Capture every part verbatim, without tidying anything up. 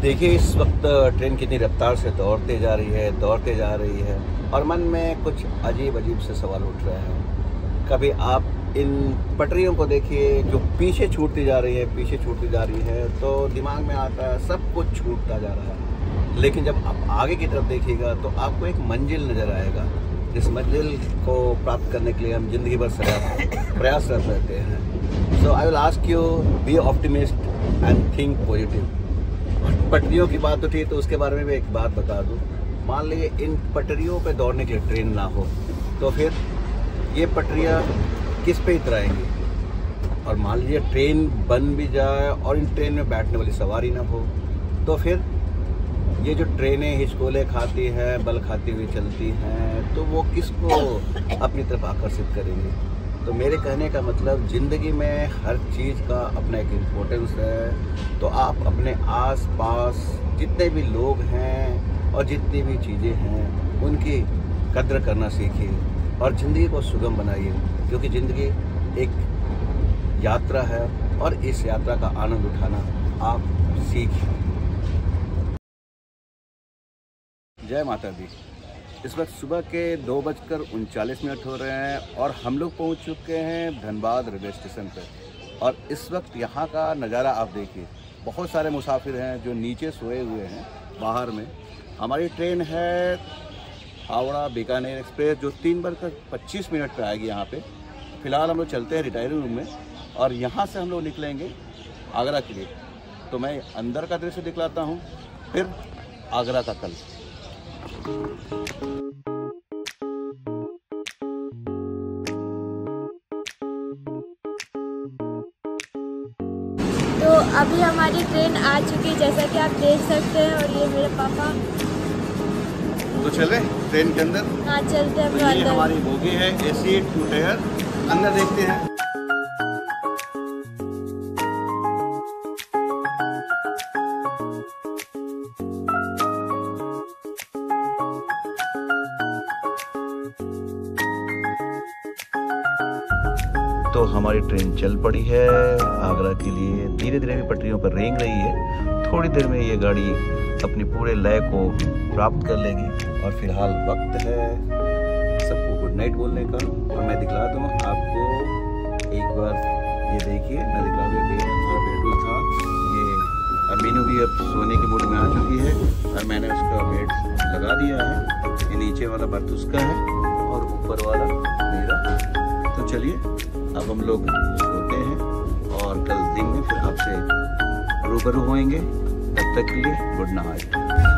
देखिए इस वक्त ट्रेन कितनी रफ्तार से दौड़ते जा रही है दौड़ते जा रही है और मन में कुछ अजीब अजीब से सवाल उठ रहे हैं। कभी आप इन पटरियों को देखिए जो पीछे छूटती जा रही है पीछे छूटती जा रही है तो दिमाग में आता है सब कुछ छूटता जा रहा है। लेकिन जब आप आगे की तरफ देखिएगा तो आपको एक मंजिल नज़र आएगा। जिस मंजिल को प्राप्त करने के लिए हम जिंदगी भर प्रयासरत रहते हैं। So I will ask you, be optimist and think positive. पटरियों की बात उठी तो उसके बारे में भी एक बात बता दूं। मान लीजिए इन पटरियों पे दौड़ने के लिए ट्रेन ना हो तो फिर ये पटरियाँ किस पे उतराएंगी। और मान लीजिए ट्रेन बन भी जाए और इन ट्रेन में बैठने वाली सवारी ना हो तो फिर ये जो ट्रेनें हिचकोले खाती हैं बल खाती हुई चलती हैं तो वो किसको अपनी तरफ आकर्षित करेंगी। तो मेरे कहने का मतलब ज़िंदगी में हर चीज़ का अपना एक इम्पोर्टेंस है। तो आप अपने आस पास जितने भी लोग हैं और जितनी भी चीज़ें हैं उनकी कद्र करना सीखिए और ज़िंदगी को सुगम बनाइए, क्योंकि ज़िंदगी एक यात्रा है और इस यात्रा का आनंद उठाना आप सीखिए। जय माता दी। इस वक्त सुबह के दो बजकर उनचालीस मिनट हो रहे हैं और हम लोग पहुंच चुके हैं धनबाद रेलवे स्टेशन पर। और इस वक्त यहाँ का नज़ारा आप देखिए, बहुत सारे मुसाफिर हैं जो नीचे सोए हुए हैं बाहर में। हमारी ट्रेन है हावड़ा बीकानेर एक्सप्रेस जो तीन बजकर पच्चीस मिनट पर आएगी यहाँ पे। फ़िलहाल हम लोग चलते हैं रिटायरिंग रूम में और यहाँ से हम लोग निकलेंगे आगरा के लिए। तो मैं अंदर का दृश्य दिखलाता हूँ, फिर आगरा का कल। तो अभी हमारी ट्रेन आ चुकी है जैसा कि आप देख सकते हैं। और ये मेरे पापा। तो चले ट्रेन के अंदर। हाँ चलते हैं। तो ये हमारी बोगी है एसी टू टायर। अंदर देखते हैं। तो हमारी ट्रेन चल पड़ी है आगरा के लिए। धीरे धीरे भी पटरियों पर रेंग रही है। थोड़ी देर में ये गाड़ी अपने पूरे लय को प्राप्त कर लेगी। और फिलहाल वक्त है सबको गुड नाइट बोलने का। और मैं दिखला दूँ आपको एक बार, ये देखिए मैं दिखला दूँ थोड़ा बेडरूम था ये। और मीनू भी अब सोने के मूड में आ चुकी है और मैंने उसका बेड लगा दिया है। ये नीचे वाला बर्थ उसका है और ऊपर वाला मेरा। तो चलिए अब हम लोग सोते हैं और कल दिन में फिर आपसे रूबरू होंगे। तब तक के लिए गुड नाइट।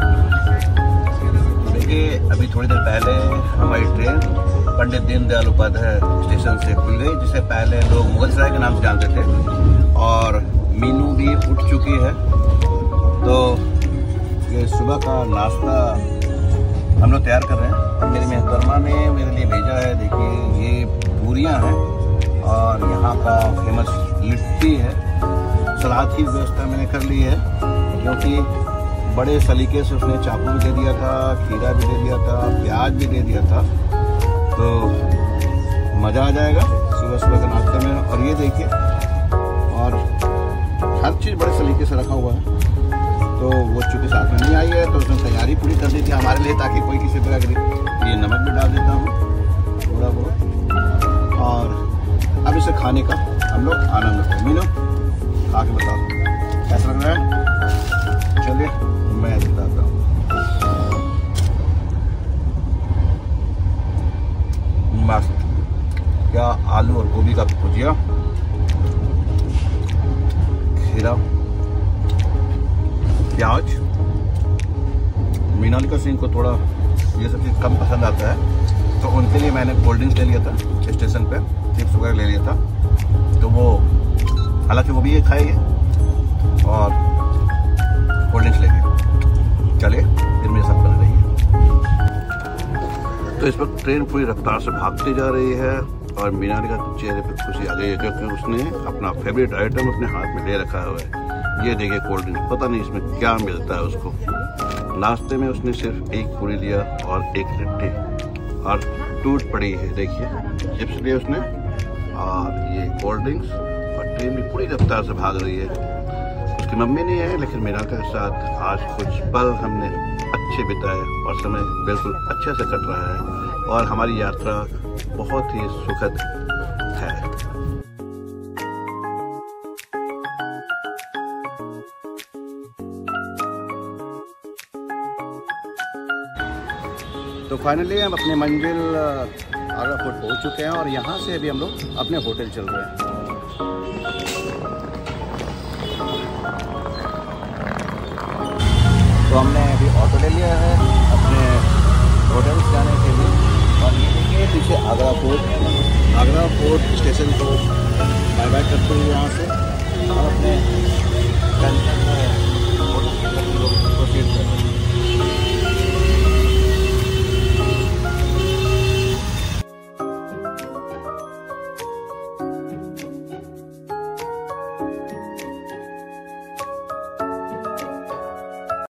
देखिए अभी थोड़ी देर पहले हमारी ट्रेन पंडित दीनदयाल उपाध्याय स्टेशन से खुल गई, जिसे पहले लोग मुगलसराय के नाम से जानते थे। और मीनू भी उठ चुकी है। तो ये सुबह का नाश्ता हम लोग तैयार कर रहे हैं और मेरी मेहतरमा ने मेरे लिए भेजा है। देखिए ये पूरियाँ हैं और यहाँ का फेमस लिट्टी है। सलाद की व्यवस्था मैंने कर ली है क्योंकि बड़े सलीके से उसने चाकू भी दे दिया था, खीरा भी दे दिया था, प्याज भी दे दिया था। तो मज़ा आ जाएगा सुबह सुबह के नाश्ते में। और ये देखिए और हर चीज़ बड़े सलीके से रखा हुआ है। तो वो चूँकि साथ में नहीं आई है तो उसने तैयारी पूरी कर दी थी हमारे लिए ताकि कोई किसी तरह की। ये नमक भी डाल देता हूँ थोड़ा बहुत। और अब इसे खाने का हम लोग आनंद लेते हैं। मीनू खा के बताओ कैसा लग रहा है। चलिए मैं बताता हूँ। मस्त, क्या आलू और गोभी का भुजिया, खीरा, प्याज। मीनालिका सिंह को थोड़ा ये सब चीज़ कम पसंद आता है तो उनके लिए मैंने कोल्ड ड्रिंक्स ले लिया था स्टेशन पे, चिप्स वगैरह ले लिया था। तो वो हालांकि वो भी ये खाएंगे और कोल्ड ड्रिंक्स लेंगे। चलिए फिर मेरे साथ बन रही है। तो इस वक्त ट्रेन पूरी रफ्तार से भागती जा रही है और मीनालिका के चेहरे पर खुशी आ गई है क्योंकि उसने अपना फेवरेट आइटम अपने हाथ में ले रखा हुआ है। ये देखिए कोल्ड ड्रिंक, पता नहीं इसमें क्या मिलता है उसको। नाश्ते में उसने सिर्फ एक पूरी लिया और एक लिट्टी और टूट पड़ी है देखिए चिप्स लिए उसने और ये कोल्ड ड्रिंक्स। और ट्रेन भी पूरी रफ्तार से भाग रही है। उसकी मम्मी नहीं है, लेकिन मीना के साथ आज कुछ पल हमने अच्छे बिताए और समय बिल्कुल अच्छे से कट रहा है और हमारी यात्रा बहुत ही सुखद है। तो फाइनली हम अपने मंजिल आगरा फोर्ट पहुंच चुके हैं और यहाँ से अभी हम लोग अपने होटल चल रहे हैं। तो हमने अभी ऑटो ले लिया है अपने होटल जाने के लिए और ये देखिए पीछे Agra fort. Agra fort station को बाय बाय करते हुए यहाँ से हम अपने